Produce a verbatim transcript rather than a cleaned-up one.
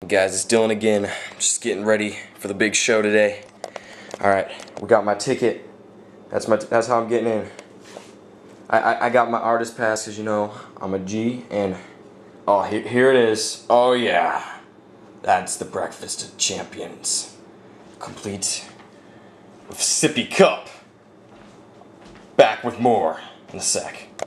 Guys, it's Dylan again. I'm just getting ready for the big show today. Alright, we got my ticket. That's my that's how I'm getting in. I, I, I got my artist pass because, you know, I'm a G, and oh, here, here it is. Oh yeah, that's the breakfast of champions, complete with sippy cup. Back with more in a sec.